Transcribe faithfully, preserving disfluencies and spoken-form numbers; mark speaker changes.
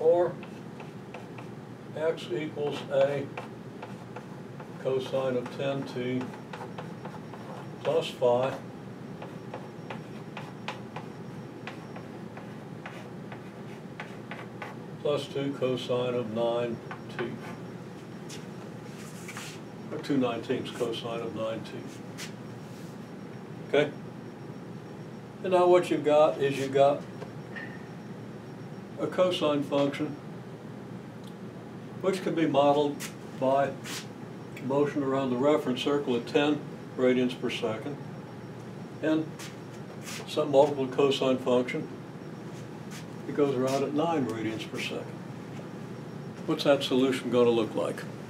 Speaker 1: or x equals a cosine of ten t plus phi plus two cosine of nine t, or two nineteenths cosine of nine t. Okay? And now what you've got is you've got a cosine function which can be modeled by motion around the reference circle at ten radians per second, and some multiple cosine function that goes around at nine radians per second. What's that solution going to look like?